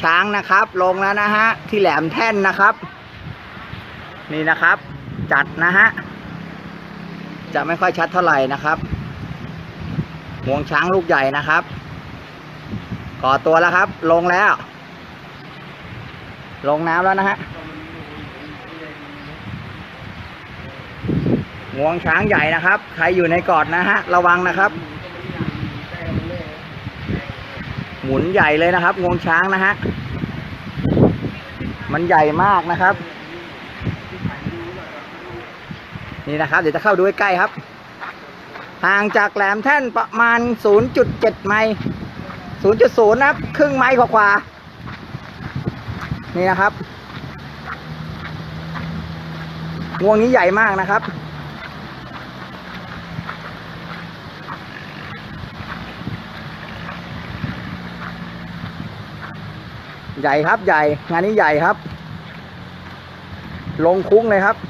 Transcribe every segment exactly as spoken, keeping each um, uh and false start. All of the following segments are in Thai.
ช้างนะครับลงแล้วนะฮะที่แหลมแท่นนะครับนี่นะครับจัดนะฮะจะไม่ค่อยชัดเท่าไหร่นะครับงวงช้างลูกใหญ่นะครับก่อตัวแล้วครับลงแล้วลงน้ำแล้วนะฮะงวงช้างใหญ่นะครับใครอยู่ในเกาะนะฮะระวังนะครับหมุนใหญ่เลยนะครับงวงช้างนะฮะมันใหญ่มากนะครับนี่นะครับเดี๋ยวจะเข้าดูใกล้ๆครับห่างจากแหลมแท่นประมาณ ศูนย์จุดเจ็ด ไมล์ ศูนย์จุดศูนย์ นะครับครึ่งไมล์กว่าๆนี่นะครับงวงนี้ใหญ่มากนะครับใหญ่ครับใหญ่งานนี้ใหญ่ครับลงคุ้งเลยครับ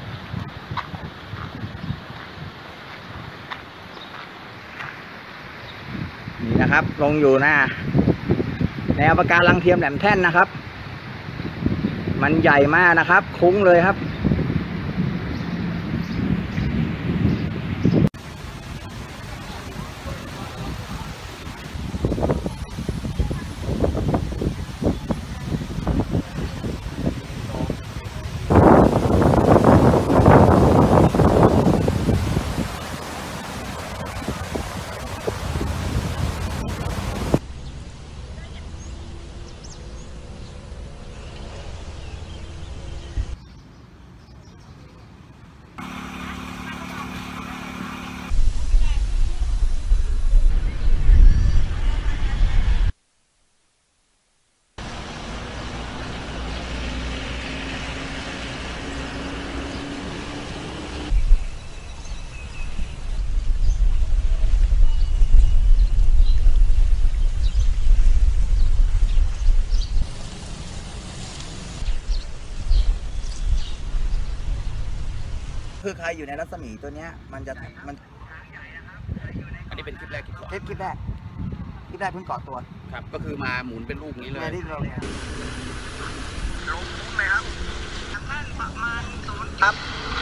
นี่นะครับลงอยู่หน้าแนวปะการังเทียมแหลมแท่นนะครับมันใหญ่มากนะครับคุ้งเลยครับคือใครอยู่ในรัศมีตัวเนี้ยมันจะมันอันนี้เป็นคลิปแรกคลิปสองคลิปคลิปแรกคลิปแรกเพิ่งก่อตัวครับก็คือมาหมุนเป็นรูปนี้เลยไม่ได้ลงลงคุ้มเลยครับทางด้านประมาณศูนย์ครับ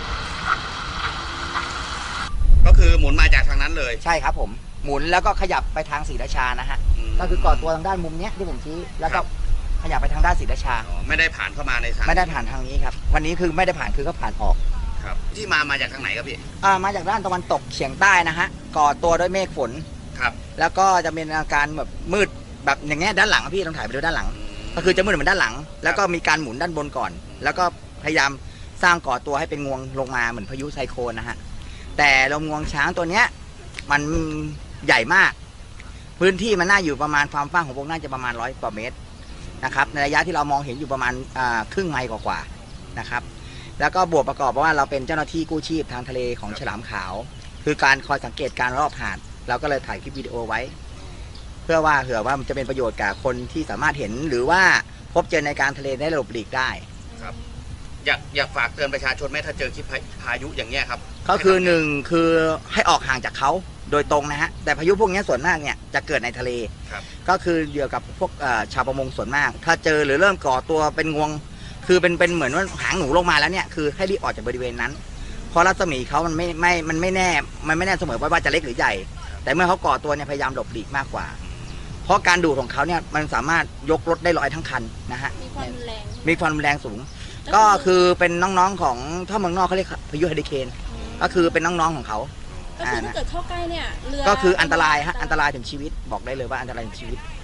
ก็คือหมุนมาจากทางนั้นเลยใช่ครับผมหมุนแล้วก็ขยับไปทางศรีราชานะฮะก็คือก่อตัวทางด้านมุมเนี้ยที่ผมชี้แล้วก็ขยับไปทางด้านศรีราชาไม่ได้ผ่านเข้ามาในทางไม่ได้ผ่านทางนี้ครับวันนี้คือไม่ได้ผ่านคือเขาผ่านออกครับที่มามาจากทางไหนครับพี่อ่ามาจากด้านตะวันตกเฉียงใต้นะฮะก่อตัวด้วยเมฆฝนครับแล้วก็จะเป็นอาการแบบมืดแบบอย่างเงี้ยด้านหลังพี่ต้องถ่ายไปดูด้านหลังก็คือจะมืดเหมือนด้านหลังแล้วก็มีการหมุนด้านบนก่อนแล้วก็พยายามสร้างก่อตัวให้เป็นงวงลงมาเหมือนพายุไซโคลนนะฮะแต่ลมงวงช้างตัวเนี้ยมันใหญ่มากพื้นที่มันน่าอยู่ประมาณความกว้างของวงน่าจะประมาณร้อยกว่าเมตรนะครับในระยะที่เรามองเห็นอยู่ประมาณครึ่งไมล์กว่าๆนะครับแล้วก็บวกประกอบว่าเราเป็นเจ้าหน้าที่กู้ชีพทางทะเลของฉลามขาวคือการคอยสังเกตการรอบหาดเราก็เลยถ่ายคลิปวิดีโอไว้เพื่อว่าเผื่อว่ามันจะเป็นประโยชน์กับคนที่สามารถเห็นหรือว่าพบเจอในการทะเลได้หลบหลีกได้ครับอยากอยากฝากเตือนประชาชนไหมถ้าเจอคลิปพายุอย่างเงี้ยครับก็คือหนึ่งคือให้ออกห่างจากเขาโดยตรงนะฮะแต่พายุพวกนี้ส่วนมากเนี่ยจะเกิดในทะเลก็คือเดียวกับพวกชาวประมงส่วนมากถ้าเจอหรือเริ่มก่อตัวเป็นงวงคือเป็นเป็นเหมือนว่าหางหนูลงมาแล้วเนี่ยคือให้รีบออกจากบริเวณนั้นเพราะรัศมีเขามันไม่ไม่มันไม่แน่มันไม่แน่เสมอไปว่าจะเล็กหรือใหญ่แต่เมื่อเขาก่อตัวเนี่ยพยายามหลบหลีกมากกว่าเพราะการดูดของเขาเนี่ยมันสามารถยกรถได้ลอยทั้งคันนะฮะมีความรุนแรงมีความรุนแรงสูงก็คือเป็นน้องๆของถ้าเมืองนอกเขาเรียกพายุเฮอริเคนก็คือเป็นน้องๆของเขาก็คือถ้าเกิดเข้าใกล้เนี่ยเรือก็คืออันตรายฮะอันตรายถึงชีวิตบอกได้เลยว่าอันตรายถึงชีวิต